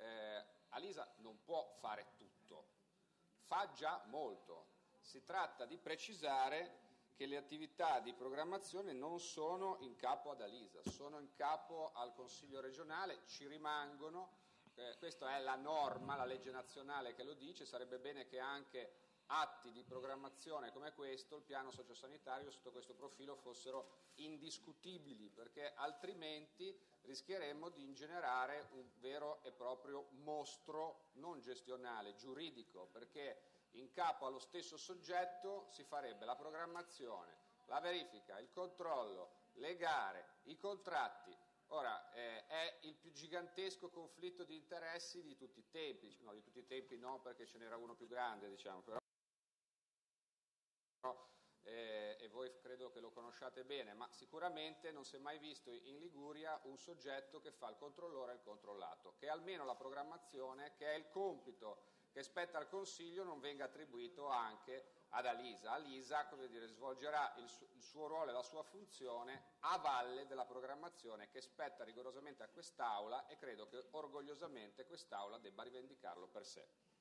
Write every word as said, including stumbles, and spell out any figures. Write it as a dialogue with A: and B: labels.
A: eh, Alisa non può fare tutto, fa già molto. Si tratta di precisare che le attività di programmazione non sono in capo ad Alisa, sono in capo al Consiglio regionale, ci rimangono, eh, questa è la norma, la legge nazionale che lo dice, sarebbe bene che anche atti di programmazione come questo, il piano sociosanitario sotto questo profilo fossero indiscutibili, perché altrimenti rischieremmo di ingenerare un vero e proprio mostro non gestionale, giuridico, perché in capo allo stesso soggetto si farebbe la programmazione, la verifica, il controllo, le gare, i contratti. Ora, eh, è il più gigantesco conflitto di interessi di tutti i tempi, no, di tutti i tempi no, perché ce n'era uno più grande, diciamo, però Eh, e voi credo che lo conosciate bene, ma sicuramente non si è mai visto in Liguria un soggetto che fa il controllore e il controllato, che almeno la programmazione, che è il compito che spetta al Consiglio, non venga attribuito anche ad Alisa. Alisa, come dire, svolgerà il, su- il suo ruolo e la sua funzione a valle della programmazione che spetta rigorosamente a quest'Aula e credo che orgogliosamente quest'Aula debba rivendicarlo per sé.